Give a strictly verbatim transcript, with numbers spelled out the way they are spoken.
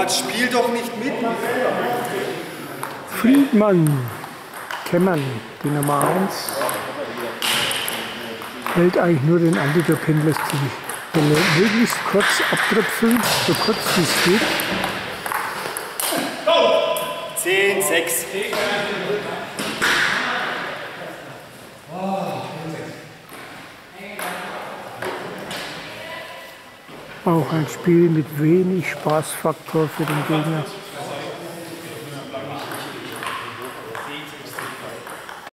jetzt spiel doch nicht mit. Friedmann, Kemmern, die Nummer eins. Hält eigentlich nur den Antidoping, lässt die Bälle möglichst kurz abtröpfeln, so kurz wie es geht. zehn, sechs. Auch ein Spiel mit wenig Spaßfaktor für den Gegner.